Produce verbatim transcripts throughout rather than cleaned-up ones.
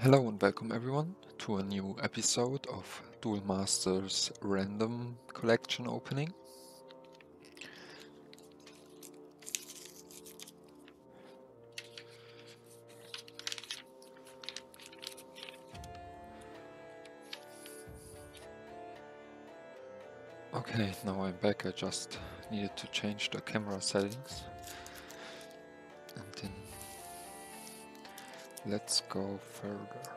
Hello and welcome everyone to a new episode of Duel Masters Random Collection Opening. Okay, now I'm back. I just needed to change the camera settings. And then let's go further.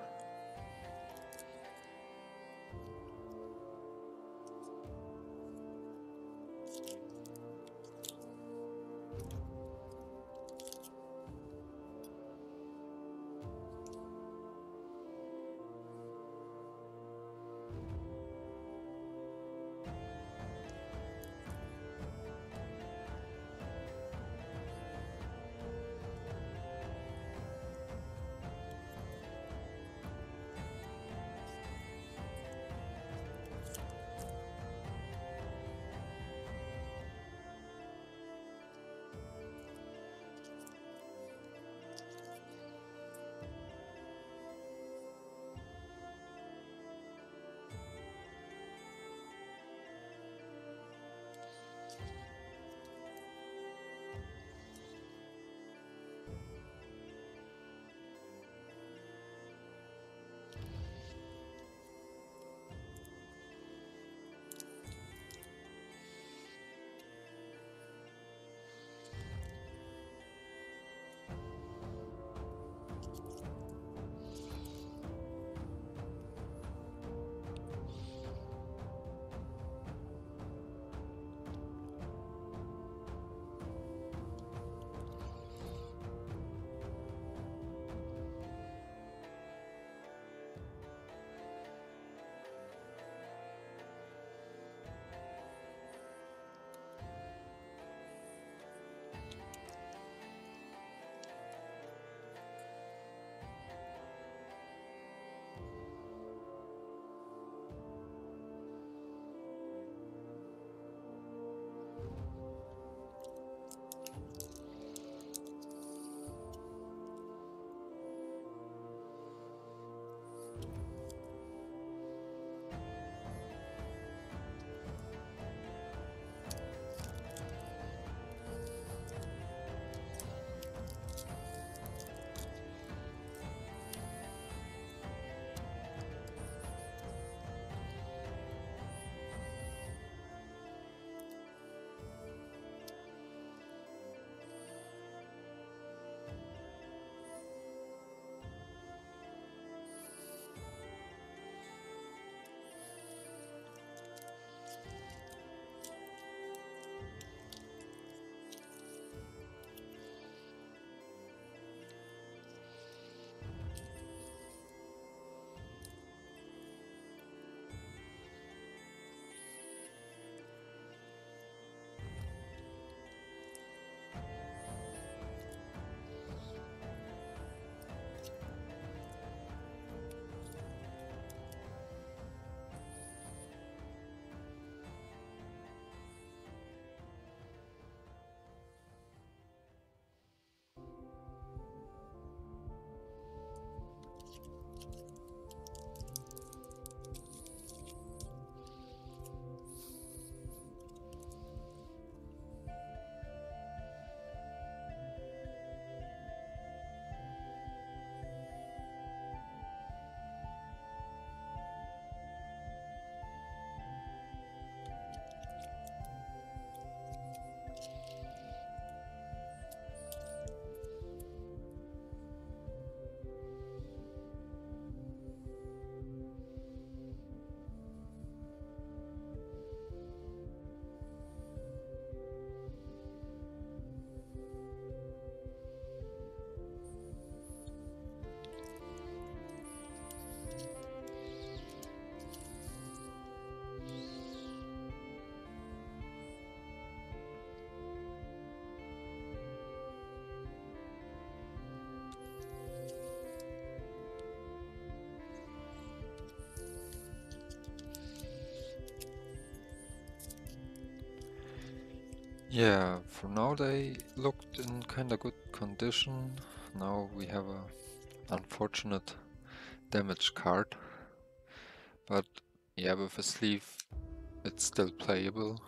Yeah, for now they looked in kinda good condition. Now we have a unfortunate damage card, but yeah, with a sleeve it's still playable.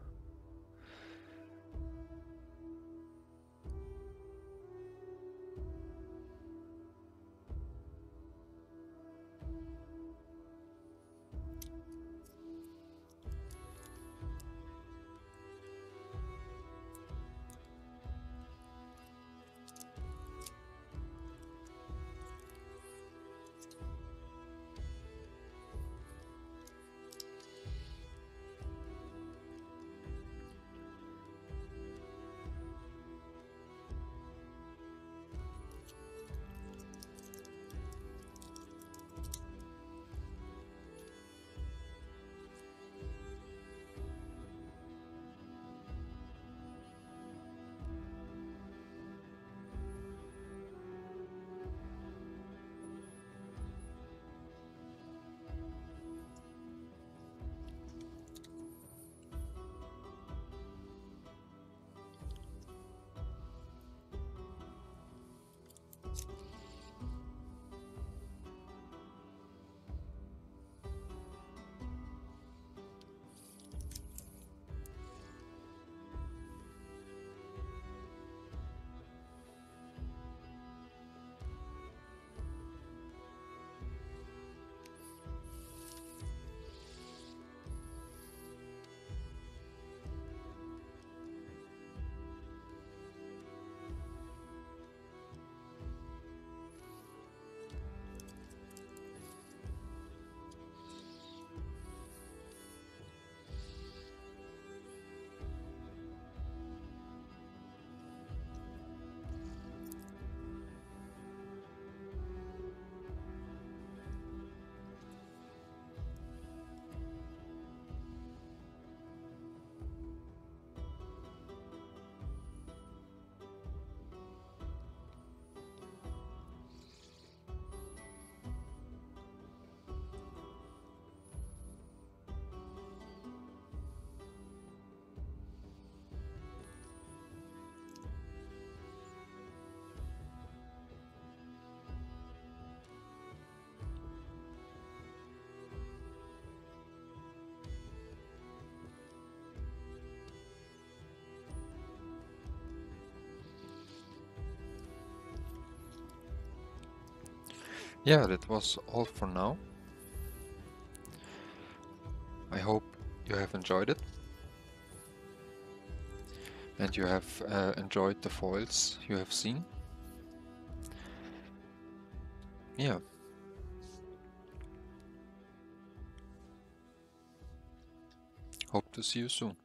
Yeah, that was all for now. I hope you have enjoyed it and you have uh, enjoyed the foils you have seen. Yeah. Hope to see you soon.